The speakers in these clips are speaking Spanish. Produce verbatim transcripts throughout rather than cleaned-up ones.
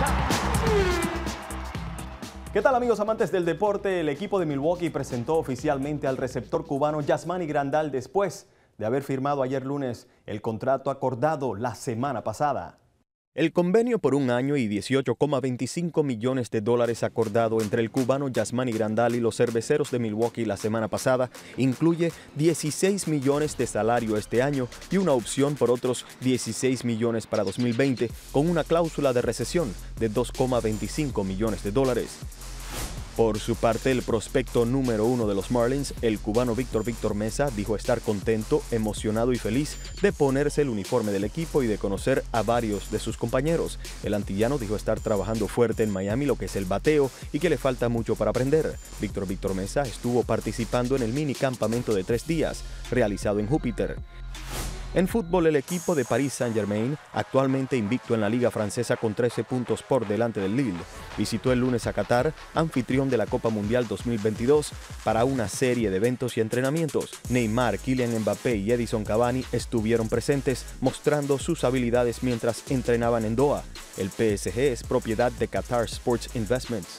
¿Qué tal, amigos amantes del deporte? El equipo de Milwaukee presentó oficialmente al receptor cubano Yasmani Grandal después de haber firmado ayer lunes el contrato acordado la semana pasada. El convenio por un año y dieciocho coma veinticinco millones de dólares acordado entre el cubano Yasmani Grandal y los cerveceros de Milwaukee la semana pasada incluye dieciséis millones de salario este año y una opción por otros dieciséis millones para dos mil veinte con una cláusula de recesión de dos coma veinticinco millones de dólares. Por su parte, el prospecto número uno de los Marlins, el cubano Víctor Víctor Mesa, dijo estar contento, emocionado y feliz de ponerse el uniforme del equipo y de conocer a varios de sus compañeros. El antillano dijo estar trabajando fuerte en Miami lo que es el bateo y que le falta mucho para aprender. Víctor Víctor Mesa estuvo participando en el mini campamento de tres días, realizado en Júpiter. En fútbol, el equipo de Paris Saint-Germain, actualmente invicto en la liga francesa con trece puntos por delante del Lille, visitó el lunes a Qatar, anfitrión de la Copa Mundial dos mil veintidós, para una serie de eventos y entrenamientos. Neymar, Kylian Mbappé y Edison Cavani estuvieron presentes, mostrando sus habilidades mientras entrenaban en Doha. El P S G es propiedad de Qatar Sports Investments.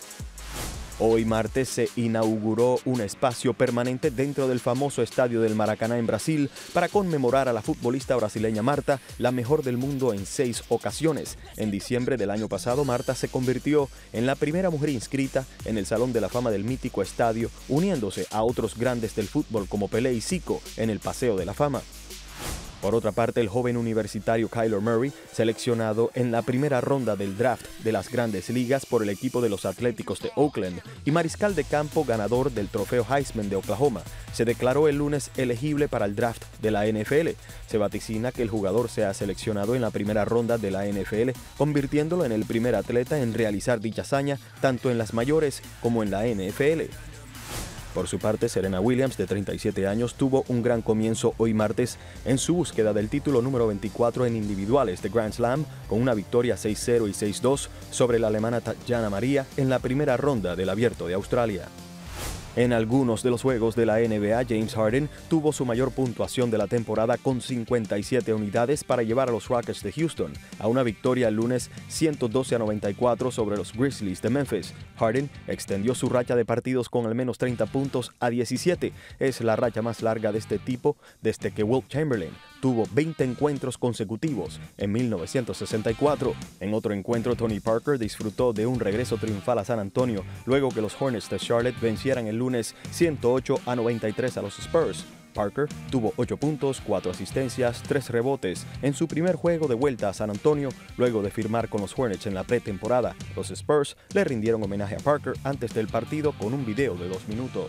Hoy martes se inauguró un espacio permanente dentro del famoso estadio del Maracaná en Brasil para conmemorar a la futbolista brasileña Marta, la mejor del mundo en seis ocasiones. En diciembre del año pasado, Marta se convirtió en la primera mujer inscrita en el Salón de la Fama del mítico estadio, uniéndose a otros grandes del fútbol como Pelé y Zico en el Paseo de la Fama. Por otra parte, el joven universitario Kyler Murray, seleccionado en la primera ronda del draft de las Grandes Ligas por el equipo de los Atléticos de Oakland y mariscal de campo ganador del trofeo Heisman de Oklahoma, se declaró el lunes elegible para el draft de la N F L. Se vaticina que el jugador sea seleccionado en la primera ronda de la N F L, convirtiéndolo en el primer atleta en realizar dicha hazaña tanto en las mayores como en la N F L. Por su parte, Serena Williams, de treinta y siete años, tuvo un gran comienzo hoy martes en su búsqueda del título número veinticuatro en individuales de Grand Slam, con una victoria seis cero y seis dos sobre la alemana Tatjana Maria en la primera ronda del Abierto de Australia. En algunos de los juegos de la N B A, James Harden tuvo su mayor puntuación de la temporada con cincuenta y siete unidades para llevar a los Rockets de Houston a una victoria el lunes ciento doce a noventa y cuatro sobre los Grizzlies de Memphis. Harden extendió su racha de partidos con al menos treinta puntos a diecisiete. Es la racha más larga de este tipo desde que Wilt Chamberlain tuvo veinte encuentros consecutivos en mil novecientos sesenta y cuatro. En otro encuentro, Tony Parker disfrutó de un regreso triunfal a San Antonio luego que los Hornets de Charlotte vencieran el lunes ciento ocho a noventa y tres a los Spurs. Parker tuvo ocho puntos, cuatro asistencias, tres rebotes en su primer juego de vuelta a San Antonio luego de firmar con los Hornets en la pretemporada. Los Spurs le rindieron homenaje a Parker antes del partido con un video de dos minutos.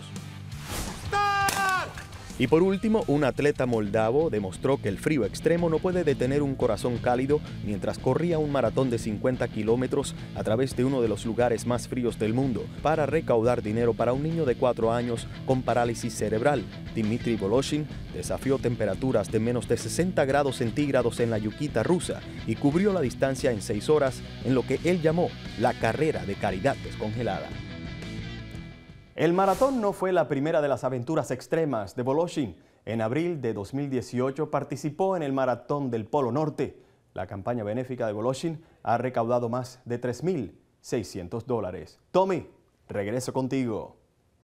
Y por último, un atleta moldavo demostró que el frío extremo no puede detener un corazón cálido mientras corría un maratón de cincuenta kilómetros a través de uno de los lugares más fríos del mundo para recaudar dinero para un niño de cuatro años con parálisis cerebral. Dmitry Voloshin desafió temperaturas de menos de sesenta grados centígrados en la Yuquita rusa y cubrió la distancia en seis horas en lo que él llamó la carrera de caridad descongelada. El maratón no fue la primera de las aventuras extremas de Voloshin. En abril de dos mil dieciocho participó en el Maratón del Polo Norte. La campaña benéfica de Voloshin ha recaudado más de tres mil seiscientos dólares. Tommy, regreso contigo.